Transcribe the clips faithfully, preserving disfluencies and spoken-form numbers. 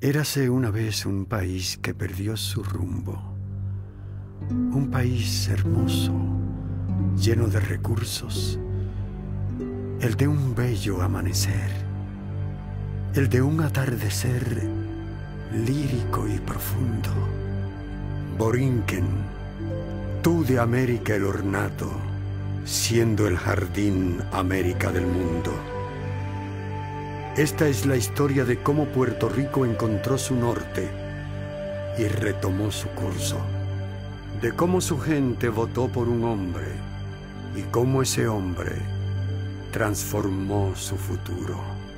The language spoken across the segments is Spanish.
Érase una vez un país que perdió su rumbo. Un país hermoso, lleno de recursos. El de un bello amanecer. El de un atardecer lírico y profundo. Borinquen, tú de América el ornato, siendo el jardín América del mundo. Esta es la historia de cómo Puerto Rico encontró su norte y retomó su curso. De cómo su gente votó por un hombre y cómo ese hombre transformó su futuro.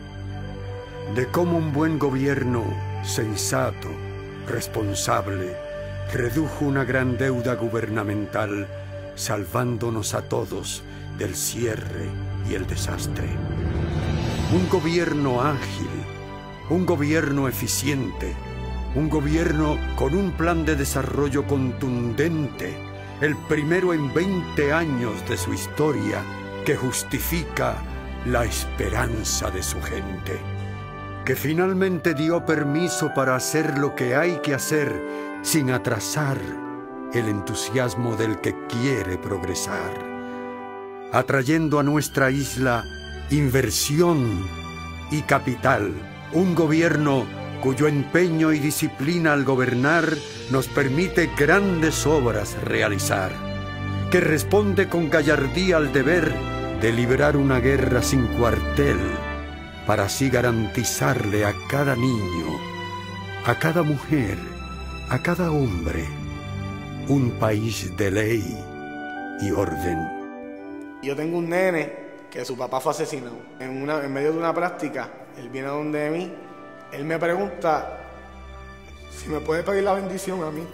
De cómo un buen gobierno sensato, responsable, redujo una gran deuda gubernamental, salvándonos a todos del cierre y el desastre. Un gobierno ágil, un gobierno eficiente, un gobierno con un plan de desarrollo contundente, el primero en veinte años de su historia, que justifica la esperanza de su gente, que finalmente dio permiso para hacer lo que hay que hacer sin atrasar el entusiasmo del que quiere progresar, atrayendo a nuestra isla inversión y capital, un gobierno cuyo empeño y disciplina al gobernar nos permite grandes obras realizar, que responde con gallardía al deber de librar una guerra sin cuartel, para así garantizarle a cada niño, a cada mujer, a cada hombre, un país de ley y orden. Yo tengo un nene que su papá fue asesinado. En, una, en medio de una práctica, él viene a donde mí, él me pregunta si me puede pedir la bendición a mí.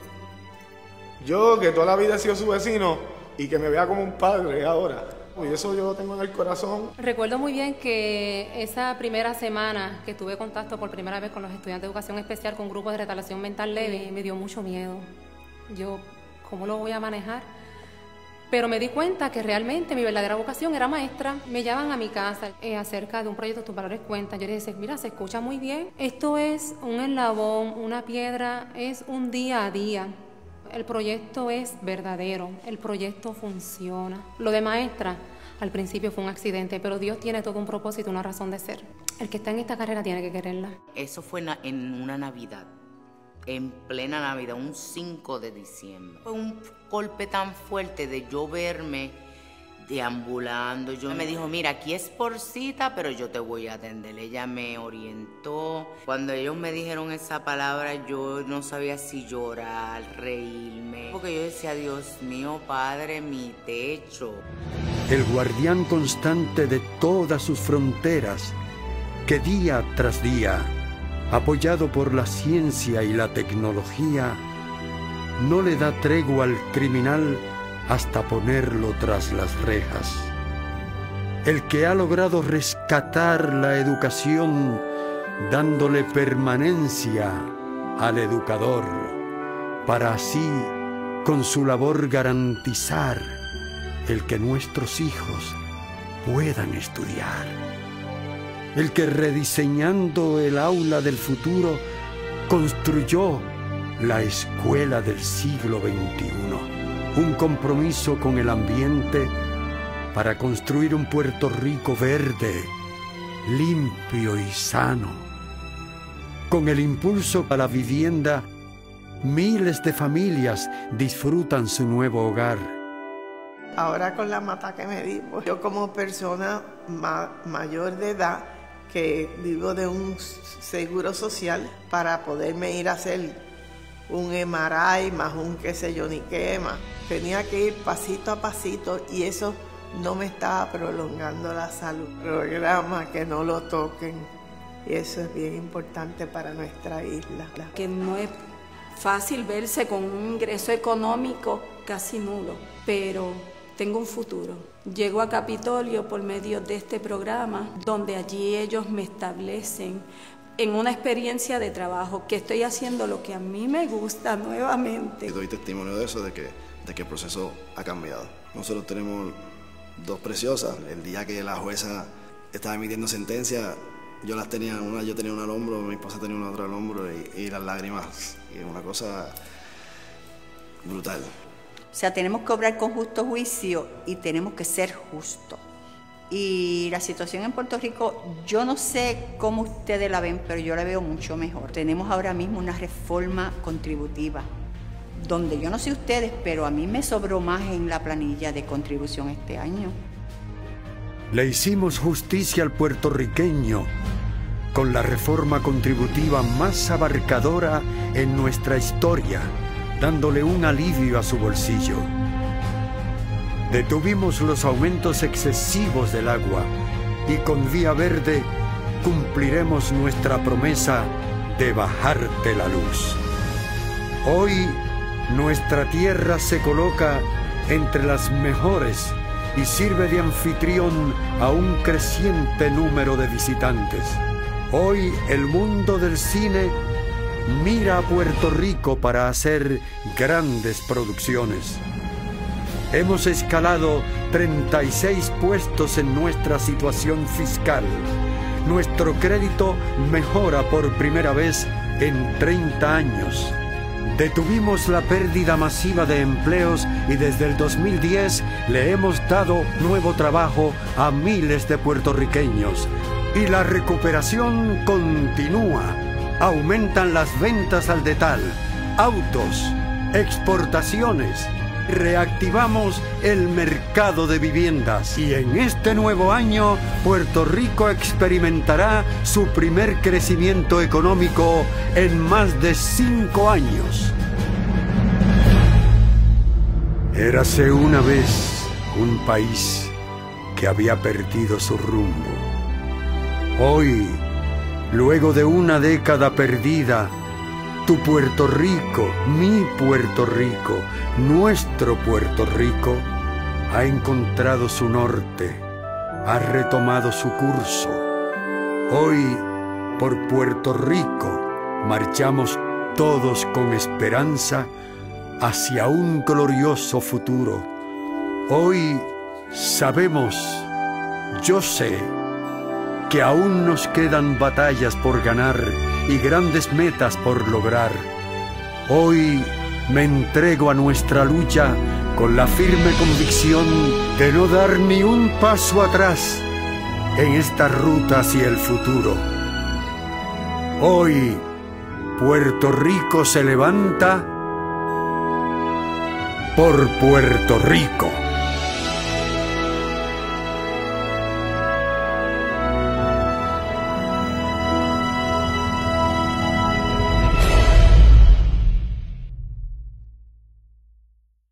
Yo, que toda la vida he sido su vecino y que me vea como un padre ahora, y eso yo lo tengo en el corazón. Recuerdo muy bien que esa primera semana que tuve contacto por primera vez con los estudiantes de educación especial con grupos de retardación mental leve, me dio mucho miedo. Yo, ¿cómo lo voy a manejar? Pero me di cuenta que realmente mi verdadera vocación era maestra. Me llaman a mi casa eh, acerca de un proyecto Tus Valores Cuentan. Yo les decía, mira, se escucha muy bien. Esto es un eslabón, una piedra, es un día a día. El proyecto es verdadero, el proyecto funciona. Lo de maestra, al principio fue un accidente, pero Dios tiene todo un propósito, una razón de ser. El que está en esta carrera tiene que quererla. Eso fue en una Navidad. En plena Navidad, un cinco de diciembre. Fue un golpe tan fuerte de yo verme deambulando. Yo me dijo, mira, aquí es por cita, pero yo te voy a atender. Ella me orientó. Cuando ellos me dijeron esa palabra, yo no sabía si llorar, reírme. Porque yo decía, Dios mío, Padre, mi techo. El guardián constante de todas sus fronteras, que día tras día, apoyado por la ciencia y la tecnología, no le da tregua al criminal hasta ponerlo tras las rejas. El que ha logrado rescatar la educación, dándole permanencia al educador, para así, con su labor, garantizar el que nuestros hijos puedan estudiar. El que rediseñando el aula del futuro construyó la escuela del siglo veintiuno. Un compromiso con el ambiente para construir un Puerto Rico verde, limpio y sano. Con el impulso a la vivienda, miles de familias disfrutan su nuevo hogar. Ahora con la mata que me di, pues yo como persona ma mayor de edad, que vivo de un seguro social, para poderme ir a hacer un M R I más un qué sé yo ni qué más. Tenía que ir pasito a pasito y eso no me estaba prolongando la salud. Programa que no lo toquen, y eso es bien importante para nuestra isla. Que no es fácil verse con un ingreso económico casi nulo, pero tengo un futuro. Llego a Capitolio por medio de este programa, donde allí ellos me establecen en una experiencia de trabajo, que estoy haciendo lo que a mí me gusta nuevamente. Y doy testimonio de eso, de que, de que el proceso ha cambiado. Nosotros tenemos dos preciosas. El día que la jueza estaba emitiendo sentencia, Yo las tenía, una yo tenía una al hombro, mi esposa tenía una otra al hombro y, y las lágrimas, y una cosa brutal. O sea, tenemos que obrar con justo juicio y tenemos que ser justos. Y la situación en Puerto Rico, yo no sé cómo ustedes la ven, pero yo la veo mucho mejor. Tenemos ahora mismo una reforma contributiva, donde yo no sé ustedes, pero a mí me sobró más en la planilla de contribución este año. Le hicimos justicia al puertorriqueño con la reforma contributiva más abarcadora en nuestra historia, dándole un alivio a su bolsillo. Detuvimos los aumentos excesivos del agua y con Vía Verde cumpliremos nuestra promesa de bajarte la luz. Hoy nuestra tierra se coloca entre las mejores y sirve de anfitrión a un creciente número de visitantes. Hoy el mundo del cine mira a Puerto Rico para hacer grandes producciones. Hemos escalado treinta y seis puestos en nuestra situación fiscal. Nuestro crédito mejora por primera vez en treinta años. Detuvimos la pérdida masiva de empleos y desde el dos mil diez le hemos dado nuevo trabajo a miles de puertorriqueños. Y la recuperación continúa. Aumentan las ventas al detal, autos, exportaciones. Reactivamos el mercado de viviendas y en este nuevo año Puerto Rico experimentará su primer crecimiento económico en más de cinco años. Érase una vez un país que había perdido su rumbo. Hoy, luego de una década perdida, tu Puerto Rico, mi Puerto Rico, nuestro Puerto Rico, ha encontrado su norte, ha retomado su curso. Hoy, por Puerto Rico, marchamos todos con esperanza hacia un glorioso futuro. Hoy sabemos, yo sé, que aún nos quedan batallas por ganar y grandes metas por lograr. Hoy me entrego a nuestra lucha con la firme convicción de no dar ni un paso atrás en esta ruta hacia el futuro. Hoy Puerto Rico se levanta por Puerto Rico.